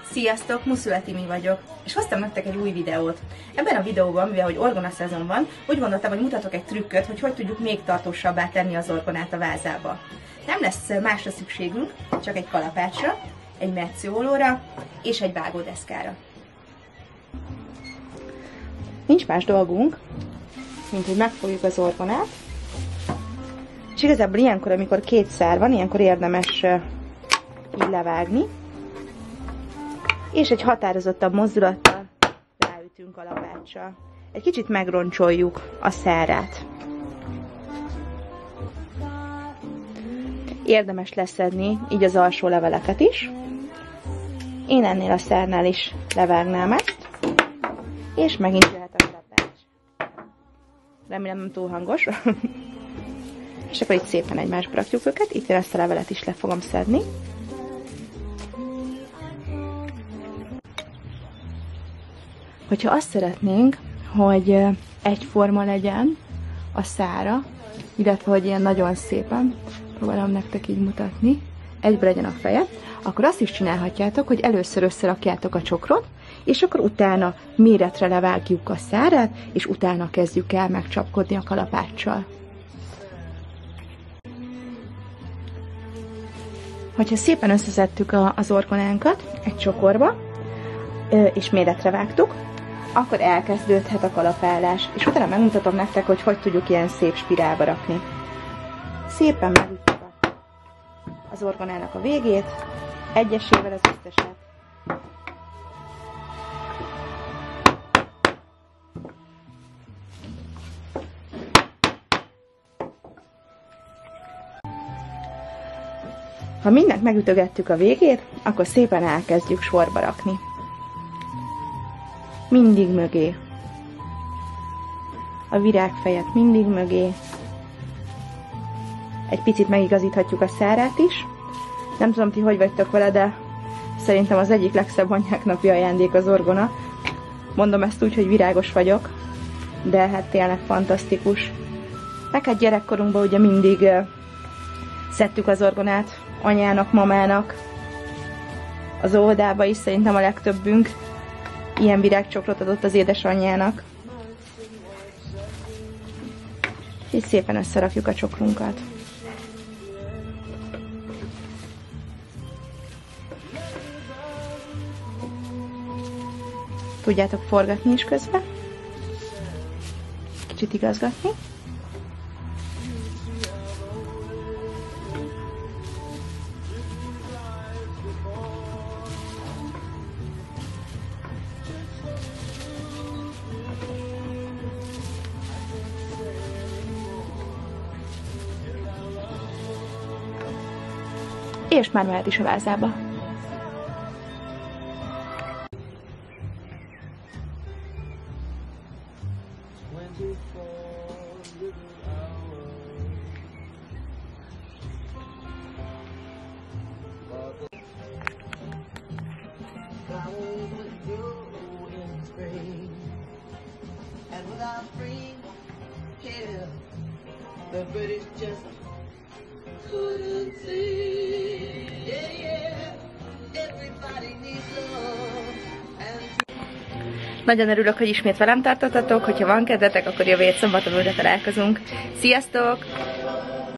Sziasztok, Muszula Timi vagyok, és hoztam nektek egy új videót. Ebben a videóban, mivel hogy orgona szezon van, úgy gondoltam, hogy mutatok egy trükköt, hogy tudjuk még tartósabbá tenni az orgonát a vázába. Nem lesz másra szükségünk, csak egy kalapácsra, egy metszőollóra és egy vágódeszkára. Nincs más dolgunk, mint hogy megfogjuk az orgonát, és igazából ilyenkor, amikor két szár van, ilyenkor érdemes így levágni, és egy határozottabb mozdulattal ráütünk a lapáccsal. Egy kicsit megroncsoljuk a szárát. Érdemes leszedni így az alsó leveleket is. Én ennél a szárnál is levágnám ezt, és megint jöhet a lapács. Remélem nem túl hangos. És akkor itt szépen egymásba rakjuk őket. Itt én ezt a levelet is le fogom szedni. Hogyha azt szeretnénk, hogy egyforma legyen a szára, illetve hogy ilyen nagyon szépen, próbálom nektek így mutatni, egybe legyen a feje, akkor azt is csinálhatjátok, hogy először összerakjátok a csokrot, és akkor utána méretre levágjuk a szárát, és utána kezdjük el megcsapkodni a kalapáccsal. Hogyha szépen összeszedtük az orgonánkat egy csokorba, és méretre vágtuk, akkor elkezdődhet a kalapálás, és utána megmutatom nektek, hogy tudjuk ilyen szép spirálba rakni. Szépen megütjük az orgonának a végét, egyesével az összeset. Ha mindent megütögettük a végét, akkor szépen elkezdjük sorba rakni. Mindig mögé. A virágfejet mindig mögé. Egy picit megigazíthatjuk a szárát is. Nem tudom, ti hogy vagytok vele, de szerintem az egyik legszebb anyáknapi ajándék az orgona. Mondom ezt úgy, hogy virágos vagyok, de hát tényleg fantasztikus. Meg hát gyerekkorunkban ugye mindig szedtük az orgonát anyának, mamának. Az óvodába is szerintem a legtöbbünk ilyen virágcsokrot adott az édesanyjának. Így szépen összerakjuk a csokrunkat. Tudjátok forgatni is közben. Kicsit igazgatni. És már mehet is a vázába. Nagyon örülök, hogy ismét velem tartottatok, hogyha van kedvetek, akkor jövő hét szombaton újra találkozunk. Sziasztok!